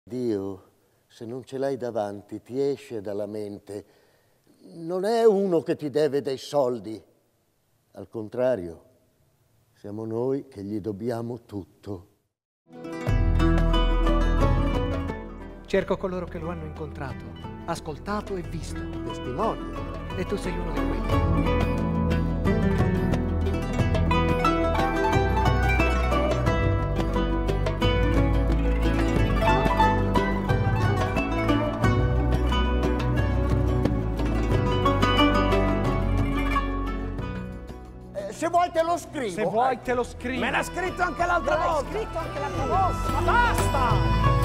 Dio, se non ce l'hai davanti, ti esce dalla mente. Non è uno che ti deve dei soldi. Al contrario, siamo noi che gli dobbiamo tutto. Cerco coloro che lo hanno incontrato, ascoltato e visto. Testimoni. E tu sei uno di quelli. Se vuoi te lo scrivo. Se vuoi te lo scrivo. Me l'ha scritto anche l'altra volta. scritto anche l'altra volta. Ma basta!